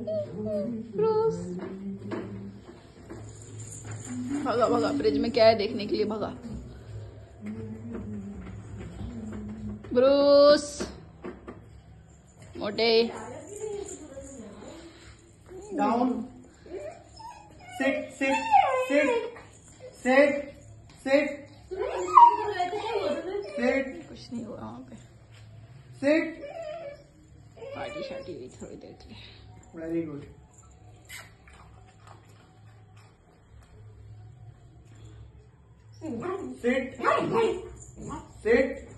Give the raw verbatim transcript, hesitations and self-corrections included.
Bruce भगा भगा, fridge में क्या है देखने के लिए भगा। ब्रूस मोटे down, sit sit sit sit sit sit, कुछ नहीं हुआ वहाँ पे। सिट, पार्टी शार्टी हुई थोड़ी देर के लिए। Very good. Sit sit